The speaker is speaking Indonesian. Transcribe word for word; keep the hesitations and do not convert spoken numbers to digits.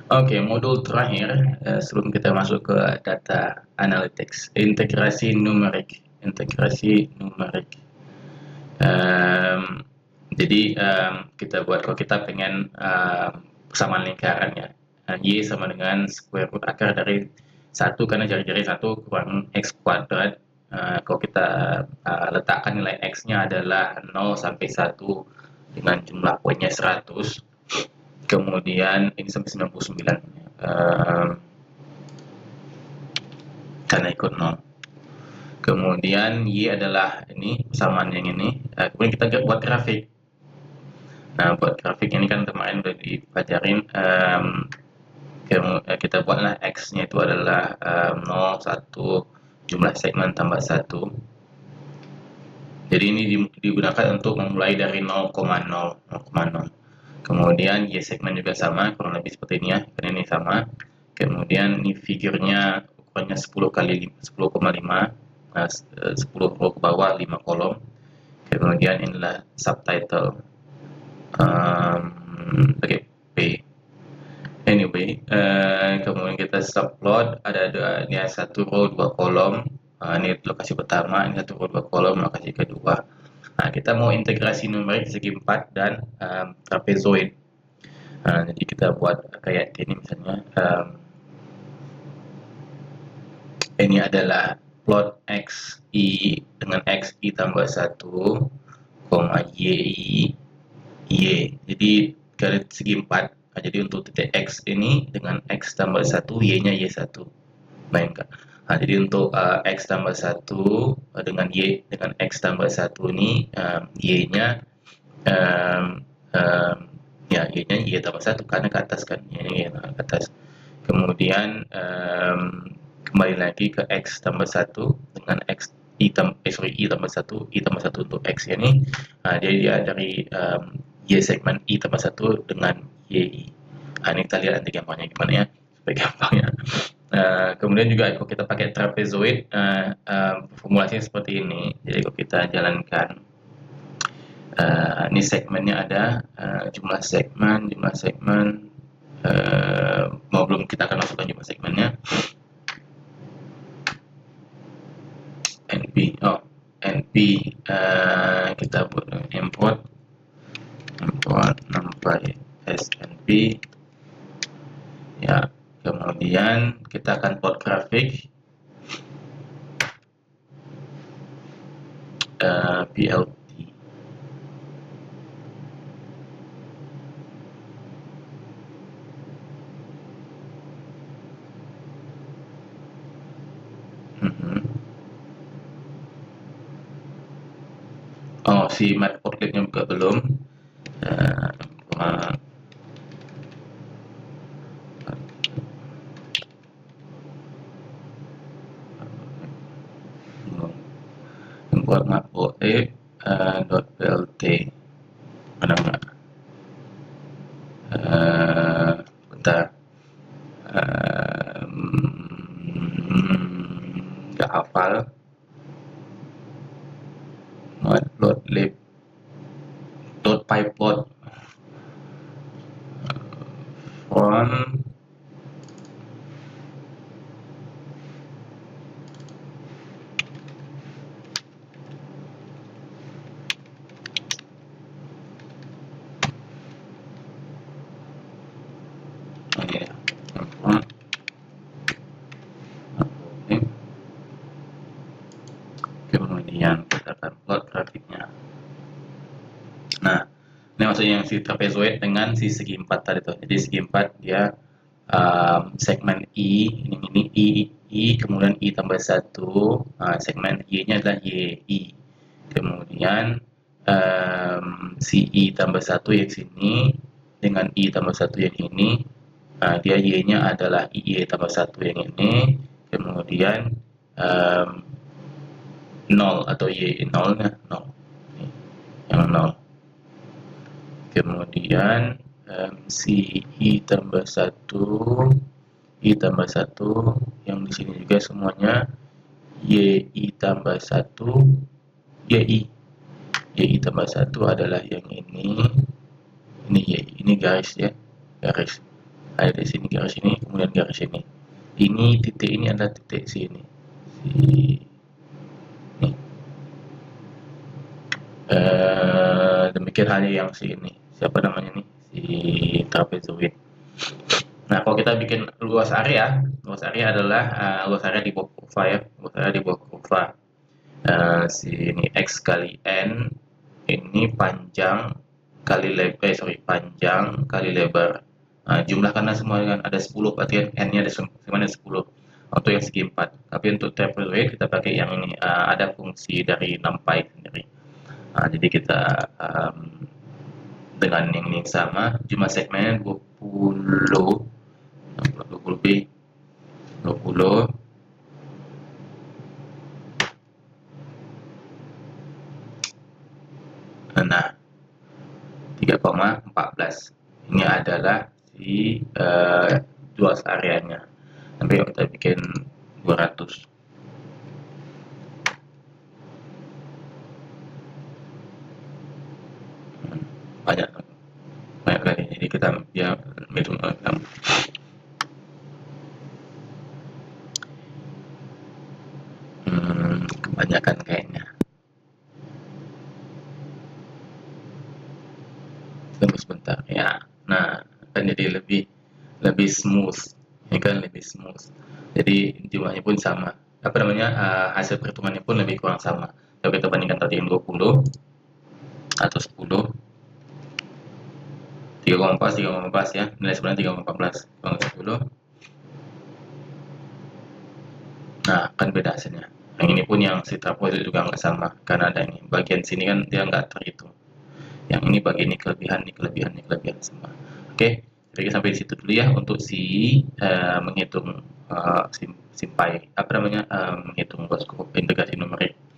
Oke, modul terakhir eh, sebelum kita masuk ke data analytics, integrasi numerik, integrasi numerik. Em, jadi em, kita buat kalau kita pengen em, persamaan lingkaran ya, eh, y sama dengan square root akar dari satu karena jari-jari satu kurang x kuadrat. Eh, kalau kita eh, letakkan nilai x-nya adalah nol sampai satu dengan jumlah poinnya seratus. Kemudian ini sampai sembilan puluh sembilan um, karena ikut nol. Kemudian Y adalah ini persamaan yang ini. Uh, kemudian kita buat grafik. Nah, buat grafik ini kan kemarin udah dipelajarin. Um, kita buatlah X-nya itu adalah um, nol, satu, jumlah segmen tambah satu. Jadi ini digunakan untuk memulai dari nol koma nol. Kemudian Y segmen juga sama, kurang lebih seperti ini ya, karena ini sama. Kemudian ini figurnya ukurannya sepuluh kali sepuluh koma lima, nah, sepuluh row ke bawah, lima kolom. Kemudian inilah subtitle. Um, Oke, okay, P. Anyway, uh, kemudian kita subplot, ada dua, ini satu row dua kolom. Uh, ini lokasi pertama, ini satu row dua kolom, lokasi kedua. Nah, kita mau integrasi numerik segi empat dan um, trapezoid. Nah, jadi kita buat kayak gini misalnya. Um, ini adalah plot x i dengan x i tambah satu, koma y, y. Jadi dari segi empat. Nah, jadi untuk titik x ini dengan x tambah satu, y-nya y satu. Bayangkan. Nah, jadi untuk uh, x tambah satu uh, dengan y dengan x tambah satu ini, um, y-nya um, um, ya y-nya y tambah satu karena ke atas kan, ini ke atas. Kemudian um, kembali lagi ke x tambah satu dengan x i tambah eh, sorry i tambah satu, i tambah satu untuk x ini. Nah, jadi dia dari um, y segmen i tambah satu dengan y. Nah, ini kita lihat nanti gampangnya gimana ya, supaya gampang ya. Uh, kemudian juga kalau kita pakai trapezoid, uh, uh, formulasinya seperti ini. Jadi kalau kita jalankan, uh, ini segmennya ada, uh, jumlah segmen, jumlah segmen, uh, mau belum kita akan masukkan jumlah segmennya. np, oh np, uh, kita buat import, import numpy snp, ya. Kemudian kita akan plot grafik uh, plt. Mm-hmm. Oh, si matplotlibnya juga belum. Uh, uh, buat matplotlib uh, .plt mana enggak? Uh, bentar. Nggak uh, hafal. Matplotlib .pyplot from kemudian kita akan plot grafiknya. Nah, ini maksudnya yang si trapezoid dengan si segi empat tadi tuh. Jadi segi empat dia um, segmen I, ini, ini I, I, kemudian I tambah satu, uh, segmen Y-nya adalah Y, I. Kemudian um, si I tambah satu yang sini dengan I tambah satu yang ini, uh, dia Y-nya adalah I Y tambah satu yang ini, kemudian um, nol atau Y nolnya nol, yang nol. Kemudian um, si I tambah satu, I tambah satu, yang di sini juga semuanya Y I tambah satu, Y I, Y I tambah satu adalah yang ini, ini Y, ini garis ya, garis. Ada di sini garis ini, kemudian garis ini. Ini titik ini adalah titik sini. Si ini. Eh, demikian halnya yang si ini. Siapa namanya nih? Si trapezoid. Nah, kalau kita bikin luas area, luas area adalah uh, luas area di bawah kurva ya, luas area di bawah kurva. Uh, sini x kali n, ini panjang kali lebar, eh, sorry, panjang kali lebar. Nah, jumlahkanlah semua kan ada sepuluh, berarti kan n-nya ada semuanya sepuluh. Untuk yang segi empat. Tapi untuk trapezoid kita pakai yang ini, uh, ada fungsi dari numpy sendiri. Nah, jadi kita um, dengan yang ini sama, jumlah segmennya dua puluh, dua puluh B, dua puluh. Nah, tiga koma empat belas ini adalah si uh, luas areanya. Nanti kita bikin dua ratus. Hmm, banyak banyak kali, jadi kita ya hitung um, hmm, kebanyakan kayaknya. Tunggu sebentar ya. Nah, akan jadi lebih lebih smooth. Ini kan lebih smooth. Jadi jumlahnya pun sama. Apa namanya? Uh, hasil perhitungannya pun lebih kurang sama. Kalau kita bandingkan tadi yang dua puluh atau sepuluh, tiga koma empat, tiga koma empat ya. Nilai sebenarnya tiga koma empat belas. Kalau sepuluh. Nah, kan beda hasilnya. Yang ini pun yang si trapo itu juga nggak sama. Karena ada ini. Bagian sini kan dia nggak terhitung. Yang ini bagian ini kelebihan, ini kelebihan, ini kelebihan semua. Oke, jadi sampai di situ dulu ya untuk si uh, menghitung uh, sim, simpai apa namanya uh, menghitung bosku integrasi numerik.